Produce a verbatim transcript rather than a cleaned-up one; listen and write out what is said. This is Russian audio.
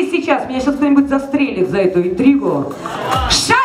сейчас, меня сейчас кто-нибудь застрелит за эту интригу. Ша!